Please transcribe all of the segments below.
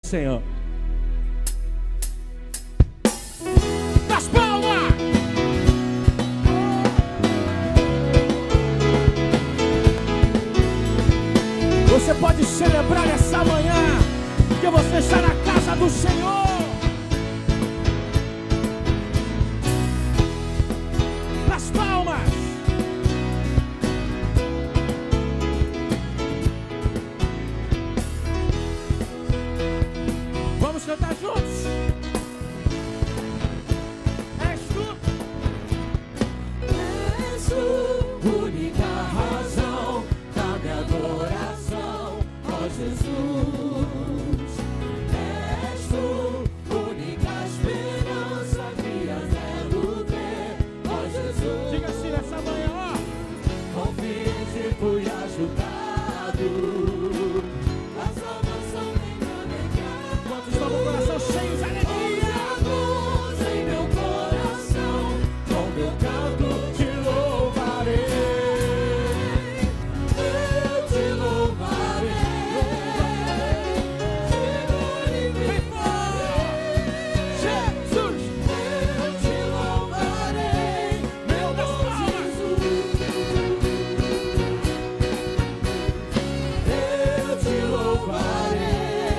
Senhor. Das palmas! Você pode celebrar essa manhã que você está na casa do Senhor. Das palmas! Vamos cantar juntos? És tu. És tu, única razão da minha adoração, ó Jesus. És tu, única esperança que anelo ter, ó Jesus. Diga assim nessa manhã, ó. Convite, fui ajudado. A salvação vem me alegrar. Quantos estão com o coração cheio de alegria? Luz em meu coração, com meu canto te louvarei. Eu te louvarei. Vem fora! Jesus! Eu te louvarei, meu bom Jesus. Eu te louvarei,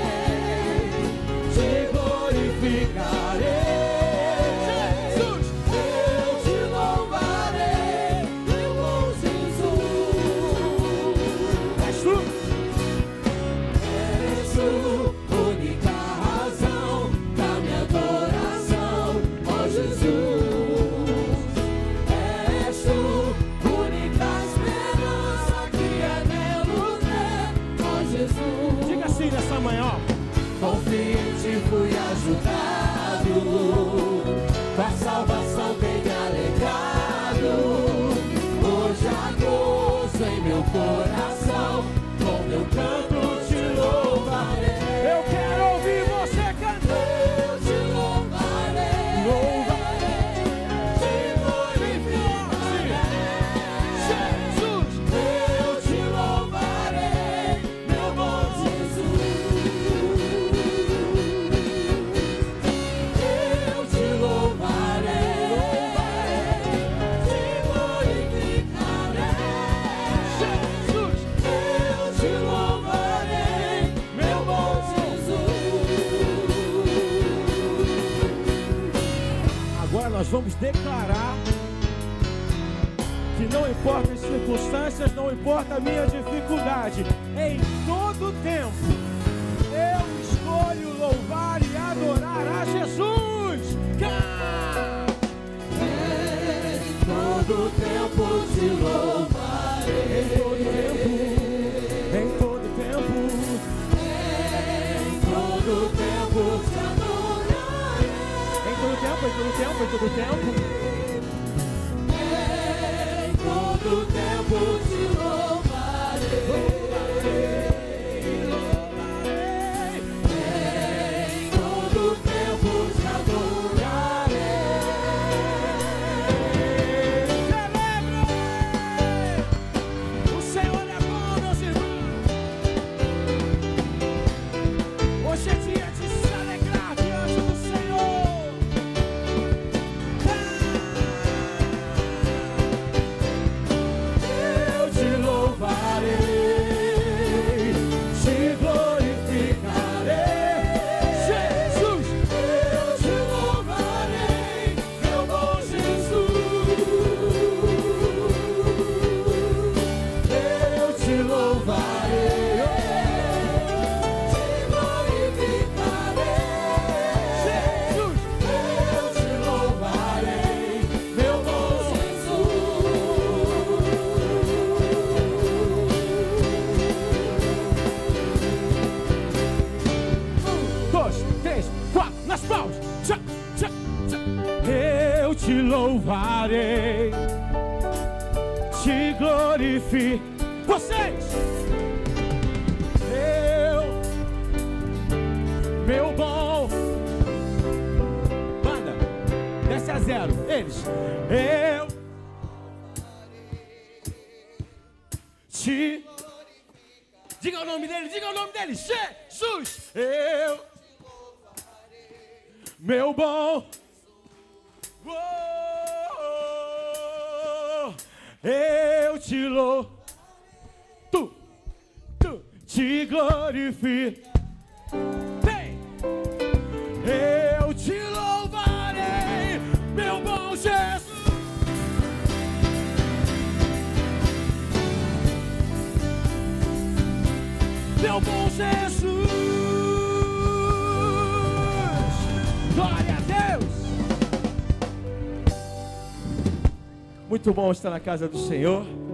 te glorificarei. Jesus! Eu te louvarei, meu bom Jesus. És tu. És tu, única razão da minha adoração, ó Jesus. És tu, única esperança que anelo ter, ó Jesus. Diga assim nessa manhã, ó. Convite, fui ajudado, a salvação tem me alegrado. Hoje há gozo em meu coração, com meu canto te louvarei. Eu quero ouvir você cantar. Eu te louvarei, te glorificarei. Jesus! Eu te louvarei, meu bom Jesus. Eu te louvarei, te glorificarei. Jesus! Eu te louvarei, meu bom Jesus. Agora nós vamos declarar que não importa as circunstâncias, não importa a minha dificuldade, em todo tempo eu escolho louvar e adorar a Jesus. Em todo tempo te louvarei. Em todo tempo, em todo tempo, Em todo tempo te adorarei. em todo tempo, em todo tempo, em todo tempo. Em todo tempo te louvarei. Em todo tempo te adorarei. Celebre! O Senhor é bom, meus irmãos. Hoje é dia de se alegrar diante do Senhor. Eu te louvarei, te glorificarei. Jesus! Eu te louvarei, meu bom Jesus. Eu te louvarei, te glorificarei. Jesus! Eu te louvarei, meu bom Jesus. 1, 2, 3, 4, nas palmas. Tchá, tchá, tchá. Eu te louvarei, te glorifico. Vocês! Meu bom. Banda, desce a 0. Eles. Eu te Diga o nome dele, Jesus. Eu meu bom. Eu te louvo, tu te glorifico. Eu te louvarei, meu bom Jesus. Meu bom Jesus. Glória a Deus. Muito bom estar na casa do Senhor.